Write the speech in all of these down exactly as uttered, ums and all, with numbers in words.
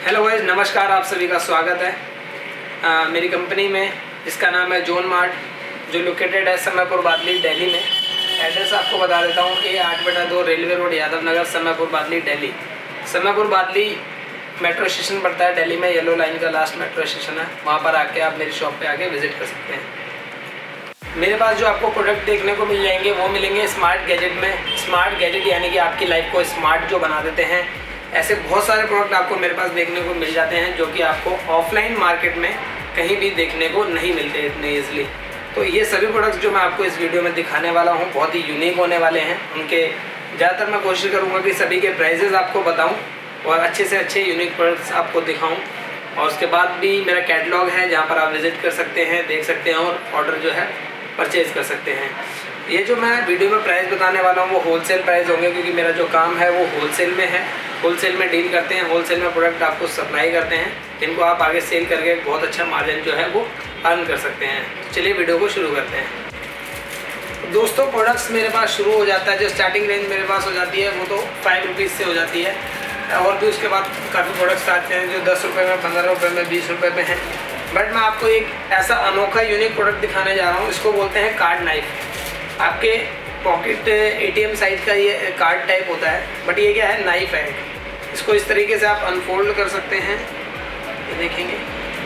Hello guys, नमस्कार। आप सभी का स्वागत है आ, मेरी कंपनी में, जिसका नाम है जोन मार्ट, जो लोकेटेड है समयपुर बादली, दिल्ली में। एड्रेस आपको बता देता हूँ। ए आठ बटा दो railway road, Yadav Nagar, Samaypur Badli, Delhi. Samaypur Badli metro station पड़ता है दिल्ली में, येलो लाइन का लास्ट मेट्रो स्टेशन है। वहाँ पर आके आप मेरी शॉप पे आके विजिट कर सकते हैं। मेरे पास जो आपको प्रोडक्ट देखने को मिल जाएंगे वो मिलेंगे स्मार्ट गैजेट में। स्मार्ट गैजेट यानी कि आपकी लाइफ को स्मार्ट जो बना देते हैं, ऐसे बहुत सारे प्रोडक्ट आपको मेरे पास देखने को मिल जाते हैं जो कि आपको ऑफलाइन मार्केट में कहीं भी देखने को नहीं मिलते इतने ईजिली। तो ये सभी प्रोडक्ट्स जो मैं आपको इस वीडियो में दिखाने वाला हूँ बहुत ही यूनिक होने वाले हैं। उनके ज़्यादातर मैं कोशिश करूँगा कि सभी के प्राइजेज़ आपको बताऊँ और अच्छे से अच्छे यूनिक प्रोडक्ट्स आपको दिखाऊँ। और उसके बाद भी मेरा कैटलॉग है जहाँ पर आप विज़िट कर सकते हैं, देख सकते हैं और ऑर्डर जो है परचेज़ कर सकते हैं। ये जो मैं वीडियो में प्राइस बताने वाला हूँ वो होलसेल प्राइस होंगे, क्योंकि मेरा जो काम है वो होलसेल में है। होलसेल में डील करते हैं, होलसेल में प्रोडक्ट आपको सप्लाई करते हैं, जिनको आप आगे सेल करके बहुत अच्छा मार्जिन जो है वो अर्न कर सकते हैं। तो चलिए वीडियो को शुरू करते हैं। दोस्तों, प्रोडक्ट्स मेरे पास शुरू हो जाता है, जो स्टार्टिंग रेंज मेरे पास हो जाती है वो तो फाइव रुपीज़ से हो जाती है। और भी उसके बाद काफ़ी प्रोडक्ट्स आते हैं जो दस रुपये में, पंद्रह रुपये में, बीस रुपये में हैं। बट मैं आपको एक ऐसा अनोखा यूनिक प्रोडक्ट दिखाने जा रहा हूँ। इसको बोलते हैं कार्ड नाइफ। आपके पॉकेट एटीएम साइज का ये कार्ड टाइप होता है, बट ये क्या है, नाइफ है। इसको इस तरीके से आप अनफोल्ड कर सकते हैं। ये देखेंगे,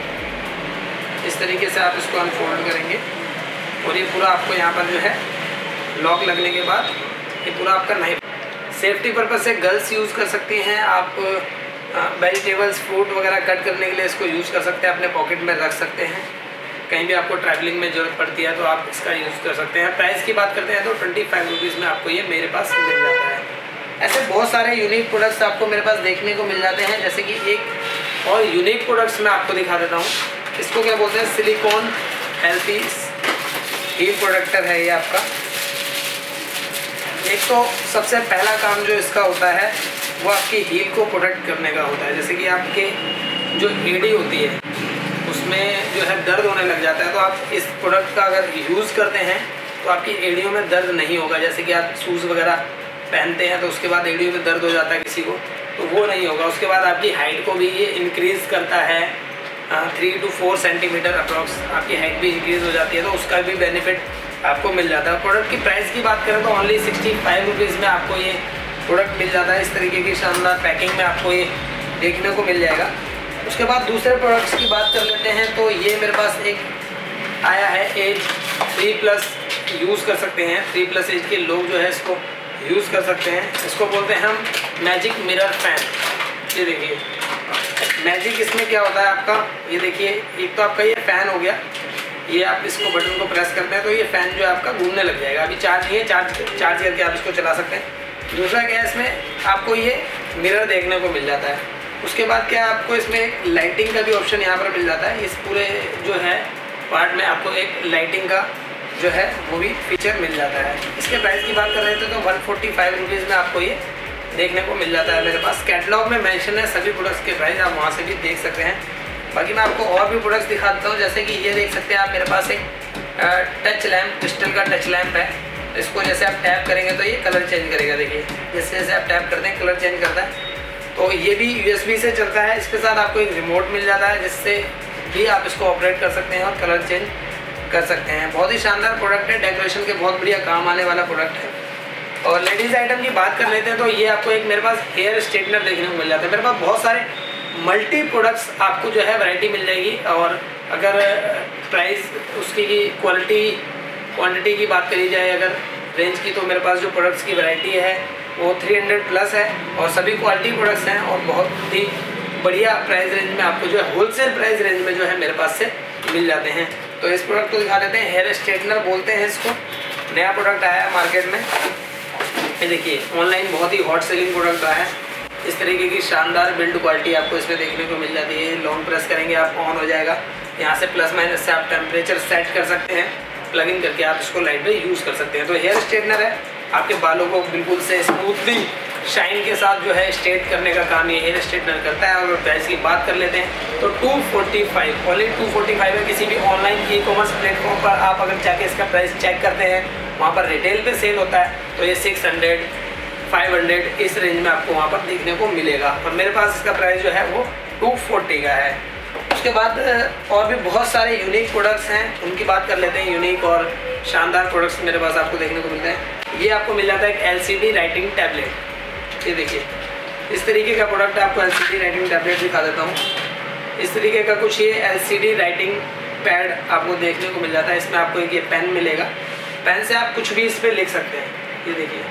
इस तरीके से आप इसको अनफोल्ड करेंगे और ये पूरा आपको यहाँ पर जो है लॉक लगने के बाद ये पूरा आपका नाइफ। सेफ्टी पर्पज़ से गर्ल्स यूज़ कर सकती हैं। आप वेजिटेबल्स, फ्रूट वगैरह कट करने के लिए इसको यूज़ कर सकते हैं, अपने पॉकेट में रख सकते हैं। कहीं भी आपको ट्रैवलिंग में ज़रूरत पड़ती है तो आप इसका यूज़ कर सकते हैं। प्राइस की बात करते हैं तो ट्वेंटी फाइव रुपीज़ में आपको ये मेरे पास मिल जाता है। ऐसे बहुत सारे यूनिक प्रोडक्ट्स आपको मेरे पास देखने को मिल जाते हैं। जैसे कि एक और यूनिक प्रोडक्ट्स मैं आपको दिखा देता हूँ। इसको क्या बोलते हैं, सिलिकॉन हेल्थी हील प्रोटेक्टर है ये आपका। एक तो सबसे पहला काम जो इसका होता है वो आपकी हील को प्रोटेक्ट करने का होता है। जैसे कि आपके जो एड़ी होती है उसमें जो है दर्द होने लग जाता है, तो आप इस प्रोडक्ट का अगर यूज़ करते हैं तो आपकी एड़ियों में दर्द नहीं होगा। जैसे कि आप शूज़ वगैरह पहनते हैं तो उसके बाद एड़ियों में दर्द हो जाता है किसी को, तो वो नहीं होगा। उसके बाद आपकी हाइट को भी ये इंक्रीज़ करता है, three two four centimetre approx आपकी हाइट भी इंक्रीज़ हो जाती है, तो उसका भी बेनिफिट आपको मिल जाता है। प्रोडक्ट की प्राइस की बात करें तो ओनली सिक्सटी फाइव रुपीज़ में आपको ये प्रोडक्ट मिल जाता है। इस तरीके की शानदार पैकिंग में आपको ये देखने को मिल जाएगा। उसके बाद दूसरे प्रोडक्ट्स की बात कर लेते हैं तो ये मेरे पास एक आया है एज थ्री प्लस यूज़ कर सकते हैं। थ्री प्लस एज के लोग जो है इसको यूज़ कर सकते हैं। इसको बोलते हैं हम मैजिक मिरर फैन। ये देखिए मैजिक, इसमें क्या होता है आपका, ये देखिए एक तो आपका ये फ़ैन हो गया, ये आप इसको बटन को प्रेस करते हैं तो ये फ़ैन जो है आपका घूमने लग जाएगा। अभी चार्ज नहीं है, चार्ज चार्ज करके आप इसको चला सकते हैं। दूसरा क्या है, इसमें आपको ये मिरर देखने को मिल जाता है। उसके बाद क्या आपको इसमें एक लाइटिंग का भी ऑप्शन यहाँ पर मिल जाता है। इस पूरे जो है पार्ट में आपको एक लाइटिंग का जो है वो भी फीचर मिल जाता है। इसके प्राइस की बात कर रहे थे तो वन फोर्टी फाइव रुपीज़ में आपको ये देखने को मिल जाता है। मेरे पास कैटलॉग में मेंशन है सभी प्रोडक्ट्स के प्राइस, आप वहाँ से भी देख सकते हैं। बाकी मैं आपको और भी प्रोडक्ट्स दिखा देता हूँ। जैसे कि ये देख सकते हैं आप, मेरे पास एक टच लैम्प, क्रिस्टल का टच लैम्प है। इसको जैसे आप टैप करेंगे तो ये कलर चेंज करेगा। देखिए जैसे जैसे आप टैप करते हैं कलर चेंज करता है। तो ये भी यूएसबी से चलता है। इसके साथ आपको एक रिमोट मिल जाता है जिससे भी आप इसको ऑपरेट कर सकते हैं और कलर चेंज कर सकते हैं। बहुत ही शानदार प्रोडक्ट है, डेकोरेशन के बहुत बढ़िया काम आने वाला प्रोडक्ट है। और लेडीज़ आइटम की बात कर लेते हैं तो ये आपको एक मेरे पास हेयर स्ट्रेटनर देखने को मिल जाता है। मेरे पास बहुत सारे मल्टी प्रोडक्ट्स आपको जो है वैरायटी मिल जाएगी। और अगर प्राइस उसकी क्वालिटी क्वांटिटी की बात करी जाए अगर रेंज की, तो मेरे पास जो प्रोडक्ट्स की वैरायटी है वो थ्री हंड्रेड प्लस है और सभी क्वालिटी प्रोडक्ट्स हैं और बहुत ही बढ़िया प्राइस रेंज में आपको जो है होलसेल प्राइस रेंज में जो है मेरे पास से मिल जाते हैं। तो इस प्रोडक्ट को दिखा देते हैं, हेयर स्ट्रेटनर बोलते हैं इसको। नया प्रोडक्ट आया है मार्केट में। ये देखिए ऑनलाइन बहुत ही हॉट सेलिंग प्रोडक्ट आया है। इस तरीके की शानदार बिल्ड क्वालिटी आपको इसमें देखने को मिल जाती है। लॉन्ग प्रेस करेंगे आप ऑन हो जाएगा। यहाँ से प्लस माइनस से आप टेम्परेचर सेट कर सकते हैं। प्लग इन करके आप इसको लाइट में यूज़ कर सकते हैं। तो हेयर स्ट्रेटनर है, आपके बालों को बिल्कुल से स्मूथली शाइन के साथ जो है स्ट्रेट करने का काम ये हेयर स्ट्रेटनर करता है। और प्राइस की बात कर लेते हैं तो two forty five only two forty five है। किसी भी ऑनलाइन ई कॉमर्स प्लेटफॉर्म पर आप अगर जाके इसका प्राइस चेक करते हैं, वहाँ पर रिटेल पे सेल होता है तो ये सिक्स हंड्रेड फाइव हंड्रेड इस रेंज में आपको वहाँ पर देखने को मिलेगा। और मेरे पास इसका प्राइस जो है वो टू फोर्टी का है। उसके बाद और भी बहुत सारे यूनिक प्रोडक्ट्स हैं, उनकी बात कर लेते हैं। यूनिक और शानदार प्रोडक्ट्स मेरे पास आपको देखने को मिलते हैं। ये आपको मिल जाता है एक एलसीडी राइटिंग टैबलेट। ये देखिए इस तरीके का प्रोडक्ट आपको एलसीडी राइटिंग टैबलेट दिखा देता हूँ। इस तरीके का कुछ ये एलसीडी राइटिंग पैड आपको देखने को मिल जाता है। इसमें आपको एक ये पेन मिलेगा, पेन से आप कुछ भी इस पर लिख सकते हैं। ये देखिए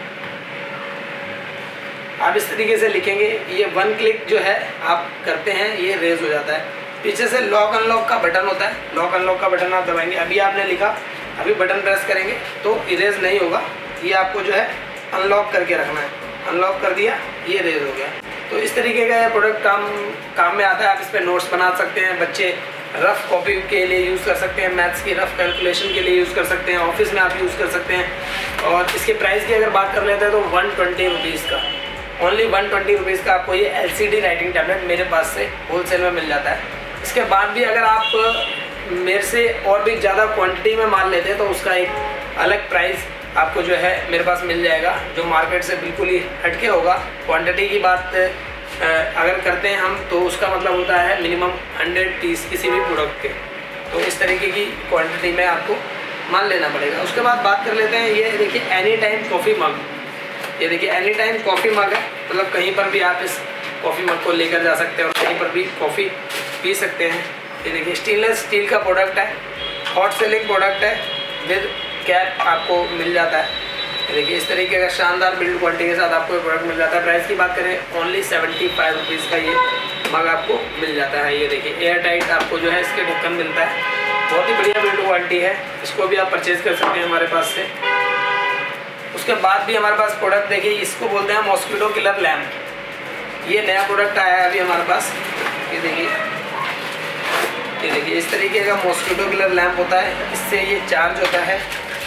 आप इस तरीके से लिखेंगे, ये वन क्लिक जो है आप करते हैं ये रेज हो जाता है। पीछे से लॉक अनलॉक का बटन होता है, लॉक अनलॉक का बटन आप दबाएंगे, अभी आपने लिखा, अभी बटन प्रेस करेंगे तो इरेज नहीं होगा, ये आपको जो है अनलॉक करके रखना है। अनलॉक कर दिया, ये रेज हो गया। तो इस तरीके का ये प्रोडक्ट काम काम में आता है। आप इस पर नोट्स बना सकते हैं, बच्चे रफ़ कॉपी के लिए यूज़ कर सकते हैं, मैथ्स की रफ़ कैलकुलेशन के लिए यूज़ कर सकते हैं, ऑफिस में आप यूज़ कर सकते हैं। और इसके प्राइस की अगर बात कर लेते हैं तो वन ट्वेंटी रुपीज़ का, ओनली वन ट्वेंटी रुपीज़ का आपको ये एलसीडी राइटिंग टैबलेट मेरे पास से होलसेल में मिल जाता है। इसके बाद भी अगर आप मेरे से और भी ज़्यादा क्वांटिटी में माल लेते हैं तो उसका एक अलग प्राइस आपको जो है मेरे पास मिल जाएगा, जो मार्केट से बिल्कुल ही हटके होगा। क्वांटिटी की बात अगर करते हैं हम तो उसका मतलब होता है मिनिमम हंड्रेड पीस किसी भी प्रोडक्ट के, तो इस तरीके की क्वांटिटी में आपको माल लेना पड़ेगा। उसके बाद बात कर लेते हैं, ये देखिए एनी टाइम कॉफ़ी मग। ये देखिए एनी टाइम कॉफ़ी मग है, मतलब कहीं पर भी आप इस कॉफ़ी मग को लेकर जा सकते हैं और कहीं पर भी कॉफ़ी पी सकते हैं। ये देखिए स्टेनलेस स्टील का प्रोडक्ट है, हॉट सेलिंग प्रोडक्ट है, विद कैप आपको मिल जाता है। देखिए इस तरीके का शानदार बिल्ड क्वालिटी के साथ आपको ये प्रोडक्ट मिल जाता है। प्राइस की बात करें ओनली सेवेंटी फाइव रुपीज़ का ये मग आपको मिल जाता है। ये देखिए एयर टाइट आपको जो है इसके ढक्कन मिलता है, बहुत ही बढ़िया बिल्ड क्वालिटी है, इसको भी आप परचेज़ कर सकते हैं हमारे पास से। उसके बाद भी हमारे पास प्रोडक्ट देखिए, इसको बोलते हैं मॉस्किटो किलर लैम्प। ये नया प्रोडक्ट आया है अभी हमारे पास। ये देखिए ये देखिए इस तरीके का मॉस्किटो किलर लैम्प होता है, इससे ये चार्ज होता है।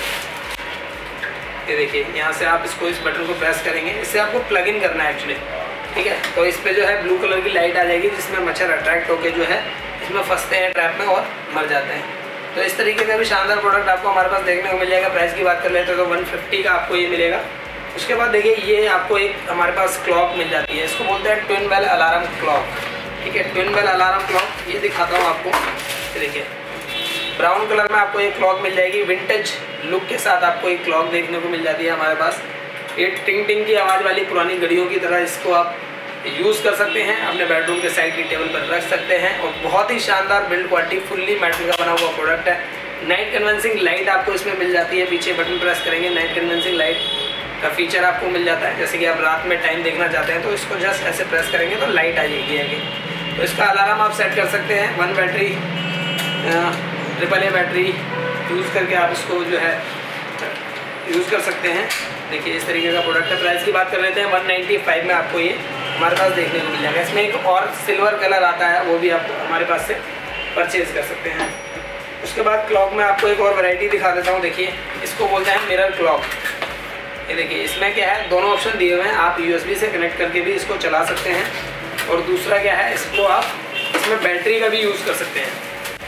ये देखिए यहाँ से आप इसको इस बटन को प्रेस करेंगे, इससे आपको प्लग इन करना है एक्चुअली, ठीक है। तो इस पे जो है ब्लू कलर की लाइट आ जाएगी, जिसमें मच्छर अट्रैक्ट होकर जो है इसमें फंसते हैं ट्रैप में और मर जाते हैं। तो इस तरीके का भी शानदार प्रोडक्ट आपको हमारे पास देखने को मिल जाएगा। प्राइस की बात कर लेते हैं तो वन फिफ्टी का आपको ये मिलेगा। उसके बाद देखिए ये आपको एक हमारे पास क्लॉक मिल जाती है, इसको बोलते हैं ट्विन बेल अलार्म क्लॉक, ठीक है। ट्विन बेल अलार्म क्लॉक ये दिखाता हूँ आपको। देखिए ब्राउन कलर में आपको एक क्लॉक मिल जाएगी, विंटेज लुक के साथ आपको एक क्लॉक देखने को मिल जाती है हमारे पास। ये टिंग टिंग की आवाज़ वाली पुरानी घड़ियों की तरह इसको आप यूज़ कर सकते हैं, अपने बेडरूम के साइड की टेबल पर रख सकते हैं। और बहुत ही शानदार बिल्ड क्वालिटी, फुल्ली मेटल का बना हुआ प्रोडक्ट है। नाइट कन्वेंसिंग लाइट आपको इसमें मिल जाती है, पीछे बटन प्रेस करेंगे नाइट कन्वेंसिंग लाइट का फीचर आपको मिल जाता है। जैसे कि आप रात में टाइम देखना चाहते हैं तो इसको जस्ट ऐसे प्रेस करेंगे तो लाइट आ जाएगी आगे। तो इसका अलार्म आप सेट कर सकते हैं, one battery triple A battery use करके आप इसको जो है यूज़ कर सकते हैं। देखिए इस तरीके का प्रोडक्ट है। प्राइस की बात कर लेते हैं, वन नाइन्टी फाइव में आपको ये हमारे पास देखने को मिल जाएगा। इसमें एक और सिल्वर कलर आता है, वो भी आप हमारे पास से परचेज़ कर सकते हैं। उसके बाद क्लॉक में आपको एक और वैरायटी दिखा देता हूँ। देखिए इसको बोलते हैं मिरर क्लॉक। ये देखिए इसमें क्या है, दोनों ऑप्शन दिए हुए हैं, आप यूएसबी से कनेक्ट करके भी इसको चला सकते हैं। और दूसरा क्या है, इसको आप इसमें बैटरी का भी यूज़ कर सकते हैं।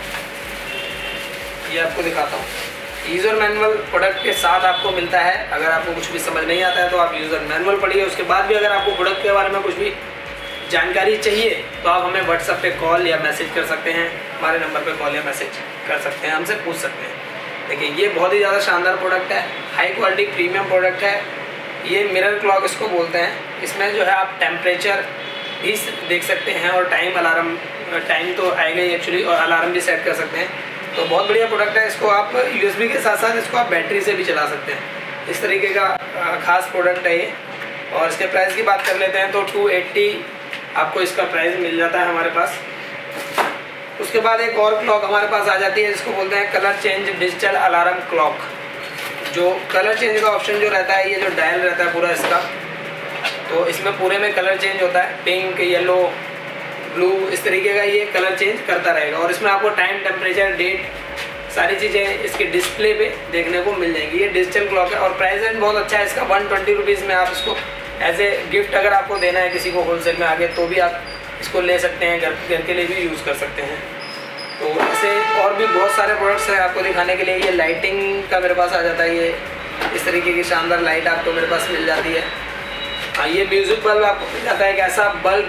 ये आपको दिखाता हूँ, यूज़र मैनुअल प्रोडक्ट के साथ आपको मिलता है। अगर आपको कुछ भी समझ नहीं आता है तो आप यूज़र मैनुअल पढ़िए। उसके बाद भी अगर आपको प्रोडक्ट के बारे में कुछ भी जानकारी चाहिए तो आप हमें व्हाट्सएप पे कॉल या मैसेज कर सकते हैं, हमारे नंबर पे कॉल या मैसेज कर सकते हैं, हमसे पूछ सकते हैं। देखिए ये बहुत ही ज़्यादा शानदार प्रोडक्ट है, हाई क्वालिटी प्रीमियम प्रोडक्ट है। ये मिरर क्लॉक इसको बोलते हैं। इसमें जो है आप टेम्परेचर भी देख सकते हैं और टाइम अलार्म, टाइम तो आएगा ही एक्चुअली, और अलार्म भी सेट कर सकते हैं। तो बहुत बढ़िया प्रोडक्ट है। इसको आप यूएसबी के साथ साथ इसको आप बैटरी से भी चला सकते हैं। इस तरीके का ख़ास प्रोडक्ट है ये। और इसके प्राइस की बात कर लेते हैं तो टू एट्टी आपको इसका प्राइस मिल जाता है हमारे पास। उसके बाद एक और क्लॉक हमारे पास आ जाती है, जिसको बोलते हैं colour change digital alarm clock. जो कलर चेंज का ऑप्शन जो रहता है, ये जो डायल रहता है पूरा इसका, तो इसमें पूरे में कलर चेंज होता है, पिंक, येलो, ब्लू, इस तरीके का ये कलर चेंज करता रहेगा। और इसमें आपको टाइम, टेम्परेचर, डेट, सारी चीज़ें इसके डिस्प्ले पे देखने को मिल जाएंगी। ये डिजिटल क्लॉक है और प्राइस रेंज बहुत अच्छा है इसका। वन ट्वेंटी रुपीज़ में आप इसको एज ए गिफ्ट अगर आपको देना है किसी को होलसेल में आगे, तो भी आप इसको ले सकते हैं, घर घर के लिए भी यूज़ कर सकते हैं। तो ऐसे और भी बहुत सारे प्रोडक्ट्स हैं आपको दिखाने के लिए। ये लाइटिंग का मेरे पास आ जाता है, ये इस तरीके की शानदार लाइट आपको मेरे पास मिल जाती है। हाँ, ये म्यूज़िक बल्ब आपको मिल जाता है, एक ऐसा बल्ब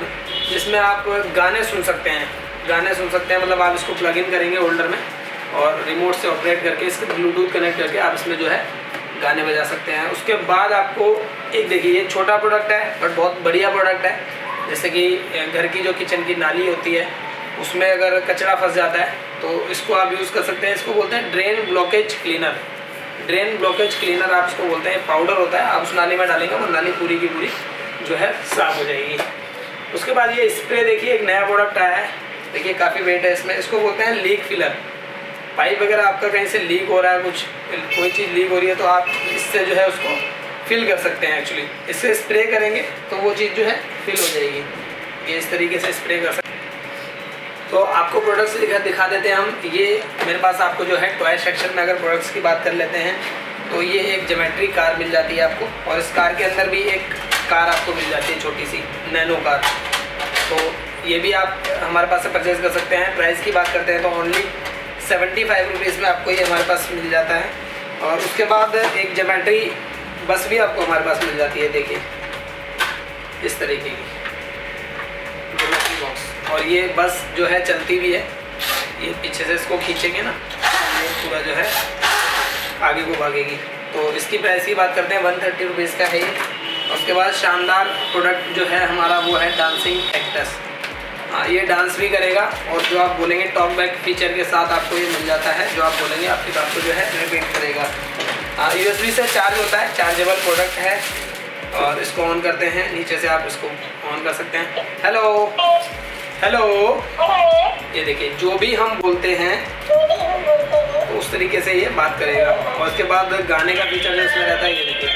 जिसमें आप गाने सुन सकते हैं गाने सुन सकते हैं मतलब आप इसको प्लग इन करेंगे होल्डर में और रिमोट से ऑपरेट करके इसके ब्लूटूथ कनेक्ट करके आप इसमें जो है गाने बजा सकते हैं। उसके बाद आपको एक देखिए, ये छोटा प्रोडक्ट है बट बहुत बढ़िया प्रोडक्ट है। जैसे कि घर की जो किचन की नाली होती है उसमें अगर कचरा फंस जाता है तो इसको आप यूज़ कर सकते हैं। इसको बोलते हैं drain blockage cleaner. Drain blockage cleaner आप इसको बोलते हैं। पाउडर होता है, आप उस नाली में डालेंगे वो नाली पूरी की पूरी जो है साफ़ हो जाएगी। उसके बाद ये स्प्रे देखिए, एक नया प्रोडक्ट आया है, देखिए काफ़ी वेट है इसमें। इसको बोलते हैं लीक फिलर। पाइप अगर आपका कहीं से लीक हो रहा है, कुछ कोई चीज़ लीक हो रही है तो आप इससे जो है उसको फिल कर सकते हैं। एक्चुअली इससे स्प्रे करेंगे तो वो चीज़ जो है फिल हो जाएगी। ये इस तरीके से स्प्रे कर सकते हैं। तो आपको प्रोडक्ट्स दिखा देते हैं हम। ये मेरे पास आपको जो है टॉय सेक्शन में अगर प्रोडक्ट्स की बात कर लेते हैं तो ये एक ज्योमेट्री कार मिल जाती है आपको, और इस कार के अंदर भी एक कार आपको मिल जाती है, छोटी सी नैनो कार। तो ये भी आप हमारे पास से परचेज़ कर सकते हैं। प्राइस की बात करते हैं तो ओनली सेवेंटी फाइव रुपीज़ में आपको ये हमारे पास मिल जाता है। और उसके बाद एक ज्योमेट्री बस भी आपको हमारे पास मिल जाती है, देखिए इस तरीके की ज्योमेट्री बॉक्स। और ये बस जो है चलती भी है, ये पीछे से इसको खींचेंगे ना ये पूरा जो है आगे को भागेगी। तो इसकी प्राइस की बात करते हैं, वन थर्टी रुपीज़ का है ये। उसके बाद शानदार प्रोडक्ट जो है हमारा वो है डांसिंग कैक्टस। हाँ, ये डांस भी करेगा और जो आप बोलेंगे टॉक बैक फीचर के साथ आपको ये मिल जाता है। जो आप बोलेंगे आपकी बात को जो है रिपीट करेगा। हाँ, यूएसबी से चार्ज होता है, चार्जेबल प्रोडक्ट है। और इसको ऑन करते हैं, नीचे से आप इसको ऑन कर सकते हैं। हेलो हेलो ये देखिए, जो भी हम बोलते हैं तो उस तरीके से ये बात करेगा। और उसके बाद गाने का फीचर जो इसमें रहता है, ये देखिए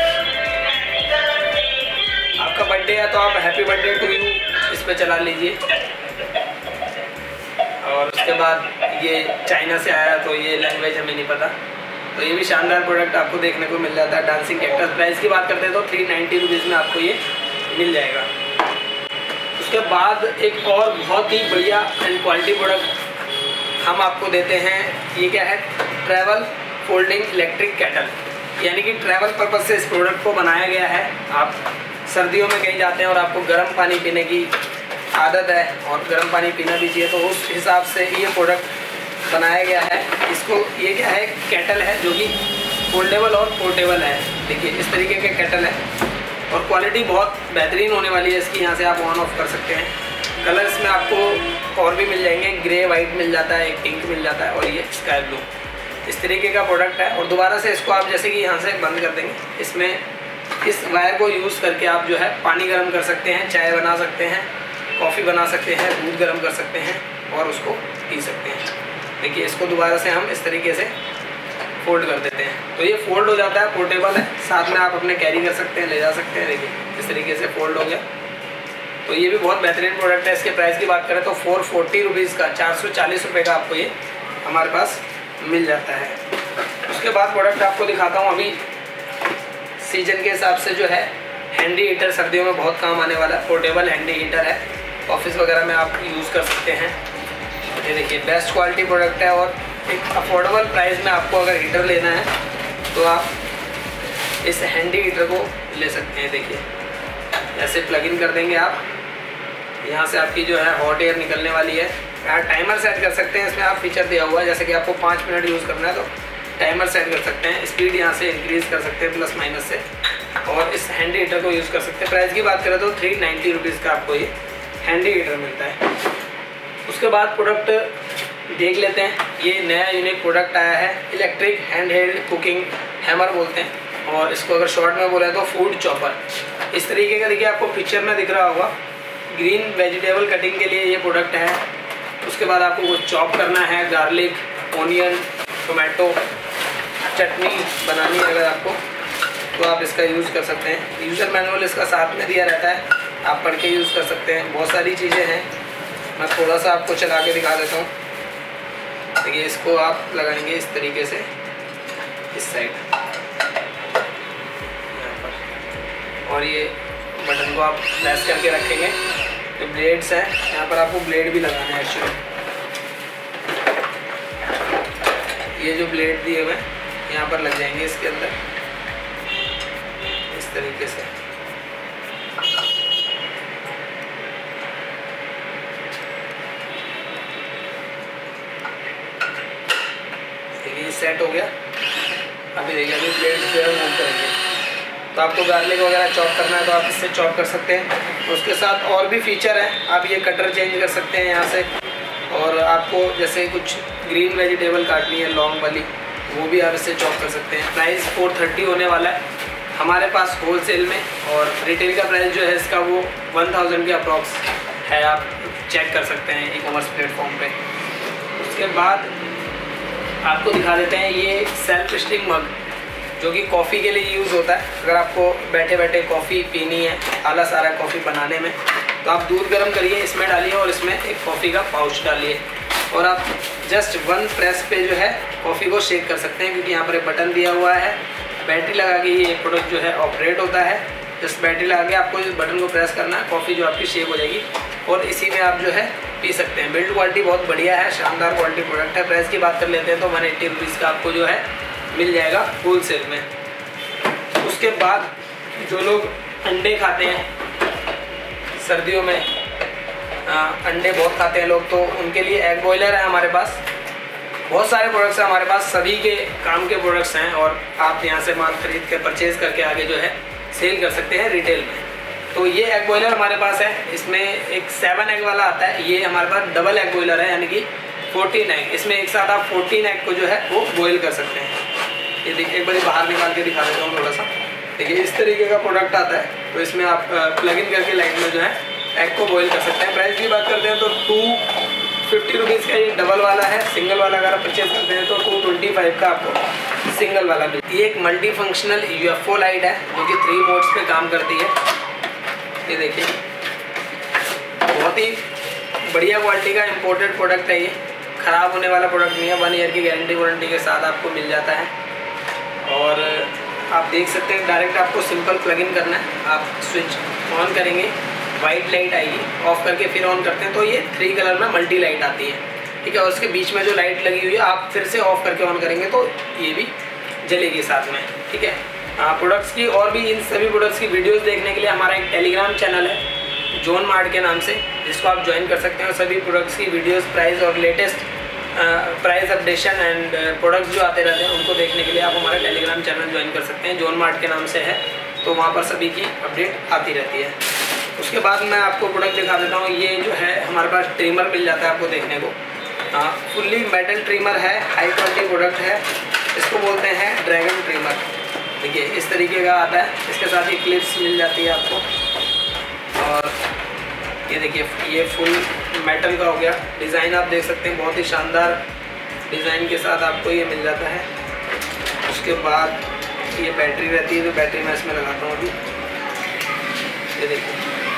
आपका बर्थडे है तो आप हैप्पी बर्थडे टू यू इस पर चला लीजिए। और उसके बाद ये चाइना से आया तो ये लैंग्वेज हमें नहीं पता। तो ये भी शानदार प्रोडक्ट आपको देखने को मिल जाता है, डांसिंग कैक्टस। प्राइस की बात करते हैं तो थ्री नाइन्टी रुपीज़ में आपको ये मिल जाएगा। उसके बाद एक और बहुत ही बढ़िया एंड क्वालिटी प्रोडक्ट हम आपको देते हैं। ये क्या है, ट्रैवल फोल्डिंग इलेक्ट्रिक केटल, यानी कि ट्रैवल पर्पज़ से इस प्रोडक्ट को बनाया गया है। आप सर्दियों में कहीं जाते हैं और आपको गर्म पानी पीने की आदत है और गर्म पानी पीना भी चाहिए, तो उस हिसाब से ये प्रोडक्ट बनाया गया है। इसको ये क्या है, केटल है जो कि फोल्डेबल और पोर्टेबल है। देखिए इस तरीके के केटल है और क्वालिटी बहुत बेहतरीन होने वाली है इसकी। यहाँ से आप ऑन ऑफ कर सकते हैं। कलर्स में आपको और भी मिल जाएंगे, ग्रे वाइट मिल जाता है, एक पिंक मिल जाता है और ये स्काई ब्लू। इस तरीके का प्रोडक्ट है। और दोबारा से इसको आप जैसे कि यहाँ से बंद कर देंगे, इसमें इस वायर को यूज़ करके आप जो है पानी गर्म कर सकते हैं, चाय बना सकते हैं, कॉफ़ी बना सकते हैं, दूध गर्म कर सकते हैं और उसको पी सकते हैं। देखिए इसको दोबारा से हम इस तरीके से फोल्ड कर देते हैं तो ये फोल्ड हो जाता है, पोर्टेबल है, साथ में आप अपने कैरी कर सकते हैं, ले जा सकते हैं। देखिए इस तरीके से फोल्ड हो गया। तो ये भी बहुत बेहतरीन प्रोडक्ट है। इसके प्राइस की बात करें तो फोर फोर्टी रुपीज़ का, चार सौ चालीस रुपये का आपको ये हमारे पास मिल जाता है। उसके बाद प्रोडक्ट आपको दिखाता हूँ अभी सीजन के हिसाब से जो है हैंडी हीटर, सर्दियों में बहुत काम आने वाला पोर्टेबल हैंडी हीटर है, ऑफिस वगैरह में आप यूज़ कर सकते हैं। ये देखिए बेस्ट क्वालिटी प्रोडक्ट है और एक अफोर्डेबल प्राइस में आपको अगर हीटर लेना है तो आप इस हैंडी हीटर को ले सकते हैं। देखिए ऐसे प्लग इन कर देंगे आप, यहाँ से आपकी जो है हॉट एयर निकलने वाली है। यहाँ टाइमर सेट कर सकते हैं, इसमें आप फीचर दिया हुआ है, जैसे कि आपको पाँच मिनट यूज़ करना है तो टाइमर सेट कर सकते हैं। स्पीड यहाँ से इंक्रीज़ कर सकते हैं प्लस माइनस से, और इस हैंडी हीटर को यूज़ कर सकते हैं। प्राइस की बात करें तो थ्री नाइन्टी रुपीज़ का आपको ये हैंडी हीटर मिलता है। उसके बाद प्रोडक्ट देख लेते हैं। ये नया यूनिक प्रोडक्ट आया है, electric hand held cooking hammer बोलते हैं, और इसको अगर शॉर्ट में बोले तो फूड चॉपर। इस तरीके का देखिए आपको पिक्चर में दिख रहा होगा, ग्रीन वेजिटेबल कटिंग के लिए ये प्रोडक्ट है। उसके बाद आपको वो चॉप करना है, गार्लिक, ओनियन, टोमेटो, चटनी बनानी है अगर आपको, तो आप इसका यूज़ कर सकते हैं। यूज़र मैनुअल इसका साथ में दिया रहता है, आप पढ़ के यूज़ कर सकते हैं। बहुत सारी चीज़ें हैं, मैं थोड़ा सा आपको चला के दिखा देता हूँ। देखिए इसको आप लगाएंगे इस तरीके से इस साइड यहाँ पर, और ये बटन को आप प्रेस करके रखेंगे। तो ब्लेड्स हैं, यहाँ पर आपको ब्लेड भी लगाना है एक्चुअली। ये जो ब्लेड दिए हुए हैं यहाँ पर लग जाएंगे इसके अंदर इस तरीके से। सेट हो गया। अभी देखिए अभी प्लेट जो है मूव करेंगे, तो आपको गार्लिक वगैरह चॉप करना है तो आप इससे चॉप कर सकते हैं। उसके साथ और भी फीचर है, आप ये कटर चेंज कर सकते हैं यहाँ से, और आपको जैसे कुछ ग्रीन वेजिटेबल काटनी है लॉन्ग वाली, वो भी आप इससे चॉप कर सकते हैं। प्राइस फोर थर्टी होने वाला है हमारे पास होलसेल में, और रिटेल का प्राइस जो है इसका वो वन थाउजेंड के अप्रॉक्स है, आप चेक कर सकते हैं ई कॉमर्स प्लेटफॉर्म पे। उसके बाद आपको दिखा देते हैं ये सेल्फ स्टिक मग, जो कि कॉफ़ी के लिए यूज़ होता है। अगर आपको बैठे बैठे कॉफ़ी पीनी है, आलस आ रहा है कॉफ़ी बनाने में, तो आप दूध गर्म करिए, इसमें डालिए और इसमें एक कॉफ़ी का पाउच डालिए, और आप जस्ट वन प्रेस पे जो है कॉफ़ी को शेक कर सकते हैं, क्योंकि यहाँ पर एक बटन दिया हुआ है। बैटरी लगा के ये प्रोडक्ट जो है ऑपरेट होता है। जस्ट बैटरी लगा के आपको इस बटन को प्रेस करना है, कॉफ़ी जो आपकी शेक हो जाएगी और इसी में आप जो है पी सकते हैं। बिल्ड क्वालिटी बहुत बढ़िया है, शानदार क्वालिटी प्रोडक्ट है। प्राइस की बात कर लेते हैं तो वन एट्टी रुपीज़ का आपको जो है मिल जाएगा होलसेल में। उसके बाद जो लोग अंडे खाते हैं सर्दियों में, आ, अंडे बहुत खाते हैं लोग, तो उनके लिए एग बॉयलर है हमारे पास। बहुत सारे प्रोडक्ट्स हैं हमारे पास, सभी के काम के प्रोडक्ट्स हैं, और आप यहाँ से माल खरीद के परचेज़ करके आगे जो है सेल कर सकते हैं रिटेल में। तो ये एग बॉयलर हमारे पास है, इसमें एक सेवन एग वाला आता है, ये हमारे पास डबल एग बॉयलर है, यानी कि फोर्टीन एग। इसमें एक साथ आप फोर्टीन एग को जो है वो बॉयल कर सकते हैं। ये देखिए एक बार बाहर निकाल के दिखा देता हूँ थोड़ा सा। देखिए इस तरीके का प्रोडक्ट आता है, तो इसमें आप प्लग इन करके लाइट में जो है एग को बॉयल कर सकते हैं। प्राइस की बात करते हैं तो टू फिफ्टी रुपीज़ का ये डबल वाला है। सिंगल वाला अगर आप परचेज करते हैं तो टू ट्वेंटी फाइव का आपको सिंगल वाला मिलता है। ये एक मल्टी फंक्शनल यूएफओ लाइट है, जो कि थ्री मोड्स पे काम करती है। ये देखिए बहुत ही बढ़िया क्वालिटी का इम्पोर्टेड प्रोडक्ट है, ये ख़राब होने वाला प्रोडक्ट नहीं है। वन ईयर की गारंटी वारंटी के साथ आपको मिल जाता है, और आप देख सकते हैं डायरेक्ट आपको सिंपल प्लग इन करना है। आप स्विच ऑन करेंगे, वाइट लाइट आएगी, ऑफ करके फिर ऑन करते हैं तो ये थ्री कलर में मल्टी लाइट आती है, ठीक है। और उसके बीच में जो लाइट लगी हुई है आप फिर से ऑफ करके ऑन करेंगे तो ये भी जलेगी साथ में, ठीक है। प्रोडक्ट्स की और भी इन सभी प्रोडक्ट्स की वीडियोस देखने के लिए हमारा एक टेलीग्राम चैनल है जोन मार्ट के नाम से, जिसको आप ज्वाइन कर सकते हैं। और सभी प्रोडक्ट्स की वीडियोस, प्राइस और latest price updation and products जो आते रहते हैं उनको देखने के लिए आप हमारा टेलीग्राम चैनल ज्वाइन कर सकते हैं। जोन मार्ट के नाम से है, तो वहाँ पर सभी की अपडेट आती रहती है। उसके बाद मैं आपको प्रोडक्ट दिखा देता हूँ। ये जो है हमारे पास ट्रिमर मिल जाता है आपको देखने को, हाँ फुल्ली मेटल ट्रिमर है, हाई क्वालिटी प्रोडक्ट है। इसको बोलते हैं ड्रैगन ट्रिमर। देखिए इस तरीके का आता है, इसके साथ ही क्लिप्स मिल जाती है आपको, और ये देखिए ये फुल मेटल का हो गया। डिज़ाइन आप देख सकते हैं, बहुत ही शानदार डिज़ाइन के साथ आपको ये मिल जाता है। उसके बाद ये बैटरी रहती है, तो बैटरी मैं इसमें लगाता हूँ अभी। ये देखिए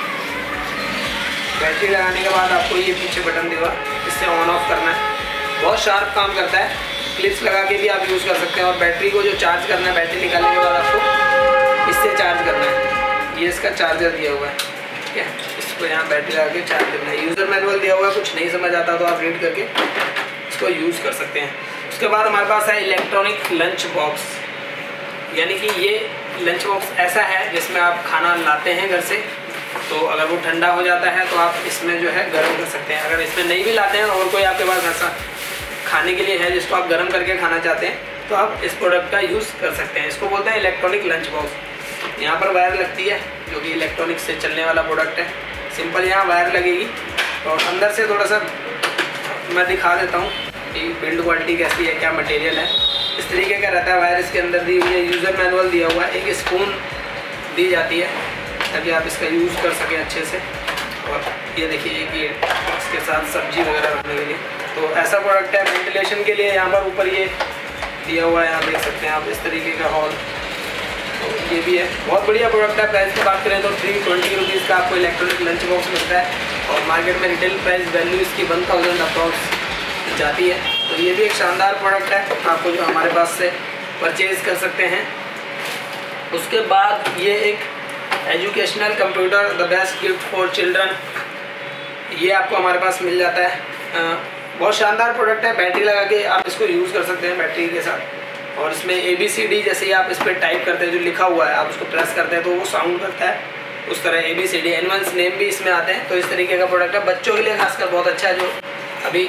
बैटरी लगाने के बाद आपको ये पीछे बटन देगा, इससे ऑन ऑफ करना है। बहुत शार्प काम करता है, क्लिप्स लगा के भी आप यूज़ कर सकते हैं। और बैटरी को जो चार्ज करना है, बैटरी निकालने के बाद आपको इससे चार्ज करना है। ये इसका चार्जर दिया हुआ है, ठीक है। इसको यहाँ बैटरी लगा के चार्ज करना है। यूज़र मैनुअल दिया हुआ है, कुछ नहीं समझ आता तो आप रीड करके इसको यूज़ कर सकते हैं। उसके बाद हमारे पास है इलेक्ट्रॉनिक लंच बॉक्स, यानी कि ये लंच बॉक्स ऐसा है जिसमें आप खाना लाते हैं घर से, तो अगर वो ठंडा हो जाता है तो आप इसमें जो है गर्म कर सकते हैं। अगर इसमें नहीं भी लाते हैं और कोई आपके पास ऐसा खाने के लिए है जिसको आप गर्म करके खाना चाहते हैं, तो आप इस प्रोडक्ट का यूज़ कर सकते हैं। इसको बोलते हैं इलेक्ट्रॉनिक लंच बॉक्स। यहाँ पर वायर लगती है, जो कि इलेक्ट्रॉनिक से चलने वाला प्रोडक्ट है। सिंपल यहाँ वायर लगेगी, और अंदर से थोड़ा सा मैं दिखा देता हूँ कि बिल्ड क्वालिटी कैसी है, क्या मटेरियल है। इस तरीके का रहता है वायर, इसके अंदर दी हुई है। यूज़र मैनुअल दिया हुआ है, एक स्पून दी जाती है ताकि आप इसका यूज़ कर सकें अच्छे से। और ये देखिए कि इसके साथ सब्जी वगैरह रखने के लिए, तो ऐसा प्रोडक्ट है। वेंटिलेशन के लिए यहाँ पर ऊपर ये दिया हुआ है, यहाँ देख सकते हैं आप इस तरीके का हॉल, तो ये भी है। बहुत बढ़िया प्रोडक्ट है। प्राइस की बात करें तो थ्री ट्वेंटी रुपीज़ का आपको इलेक्ट्रॉनिक लंच बॉक्स मिलता है, और मार्केट में रिटेल प्राइस वैल्यू इसकी वन थाउजेंड अप्रॉक्स जाती है। तो ये भी एक शानदार प्रोडक्ट है, आपको जो हमारे पास से परचेज़ कर सकते हैं। उसके बाद ये एक educational computer, the best gift for children, ये आपको हमारे पास मिल जाता है। आ, बहुत शानदार प्रोडक्ट है। बैटरी लगा के आप इसको यूज़ कर सकते हैं बैटरी के साथ, और इसमें ए बी सी डी जैसे ही आप इस पर टाइप करते हैं, जो लिखा हुआ है आप उसको प्रेस करते हैं तो वो साउंड करता है, उस तरह A B C D animals name भी इसमें आते हैं। तो इस तरीके का प्रोडक्ट है, बच्चों के लिए खासकर बहुत अच्छा है, जो अभी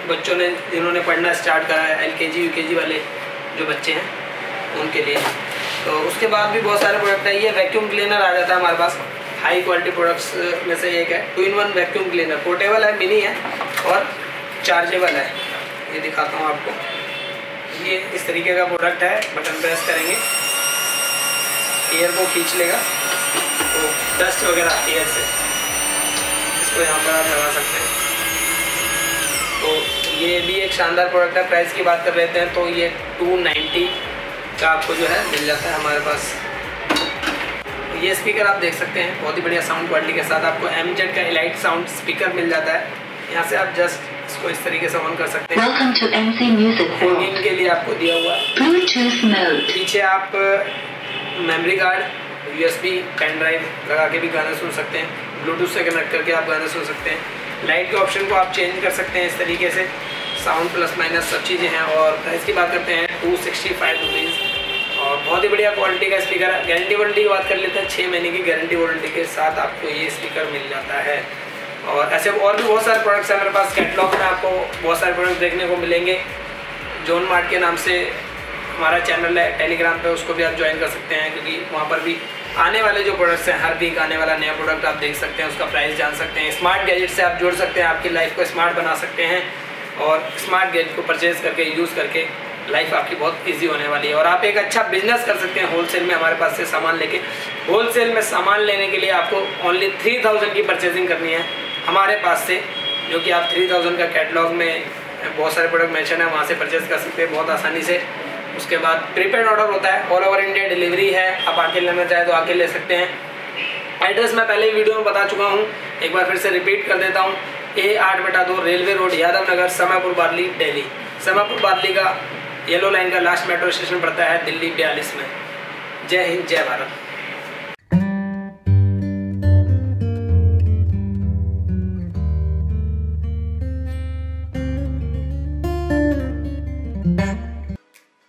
बच्चों ने जिन्होंने पढ़ना स्टार्ट करा है, एल के जी यू के जी वाले जो बच्चे हैं उनके लिए। तो उसके बाद भी बहुत सारे प्रोडक्ट है। ये वैक्यूम क्लीनर आ जाता है हमारे पास, हाई क्वालिटी प्रोडक्ट्स में से एक है। Two in one vacuum cleaner, portable है, मिनी है और चार्जेबल है। ये दिखाता हूँ आपको, ये इस तरीके का प्रोडक्ट है। बटन प्रेस करेंगे, एयर को खींच लेगा तो डस्ट वगैरह एयर से इसको यहाँ पर आप लगा सकते हैं। तो ये भी एक शानदार प्रोडक्ट है। प्राइस की बात कर लेते हैं तो ये टू नाइन्टी का आपको जो है मिल जाता है हमारे पास। ये स्पीकर आप देख सकते हैं, बहुत ही बढ़िया साउंड क्वालिटी के साथ आपको एम जेड का इलाइट साउंड स्पीकर मिल जाता है। यहाँ से आप जस्ट इसको इस तरीके से ऑन कर सकते हैं। Welcome to M C Music World. Hanging के लिए आपको दिया हुआ है। Bluetooth mode. पीछे आप memory card, USB pen drive लगा के भी गाने सुन सकते हैं। ब्लूटूथ से कनेक्ट करके आप गाने सुन सकते हैं। लाइट के ऑप्शन को आप चेंज कर सकते हैं इस तरीके से। साउंड प्लस माइनस सब चीज़ें हैं। और प्राइस की बात करते हैं टू सिक्सटी फाइव रुपीज़ और बहुत ही बढ़िया क्वालिटी का स्पीकर है। गारंटी वारंटी की बात कर लेते हैं, छः महीने की गारंटी वारंटी के साथ आपको ये स्पीकर मिल जाता है। और ऐसे और भी बहुत सारे प्रोडक्ट्स हैं मेरे पास। कैटलॉग में आपको बहुत सारे प्रोडक्ट देखने को मिलेंगे। जोन मार्ट के नाम से हमारा चैनल है टेलीग्राम पे, उसको भी आप ज्वाइन कर सकते हैं, क्योंकि वहाँ पर भी आने वाले जो प्रोडक्ट्स हैं, हर वीक आने वाला नया प्रोडक्ट आप देख सकते हैं, उसका प्राइस जान सकते हैं। स्मार्ट गैजेट से आप जुड़ सकते हैं, आपकी लाइफ को स्मार्ट बना सकते हैं और स्मार्ट गैजेट को परचेज करके यूज़ करके लाइफ आपकी बहुत इजी होने वाली है। और आप एक अच्छा बिजनेस कर सकते हैं होलसेल में हमारे पास से सामान लेके। होलसेल में सामान लेने के लिए आपको ओनली थ्री थाउजेंड की परचेजिंग करनी है हमारे पास से, जो कि आप थ्री थाउजेंड का कैटलॉग में बहुत सारे प्रोडक्ट मेंशन है, वहाँ से परचेज कर सकते हैं बहुत आसानी से। उसके बाद प्रीपेड ऑर्डर होता है, ऑल ओवर इंडिया डिलीवरी है। आप आके लेना चाहे तो आके ले सकते हैं। एड्रेस मैं पहले ही वीडियो में बता चुका हूँ, एक बार फिर से रिपीट कर देता हूँ। ए आठ बटा दो रेलवे रोड, यादव नगर, समापुर बार्ली, दिल्ली। समापुर बार्ली का येलो लाइन का लास्ट मेट्रो स्टेशन पड़ता है दिल्ली बयालीस में। जय हिंद, जय भारत।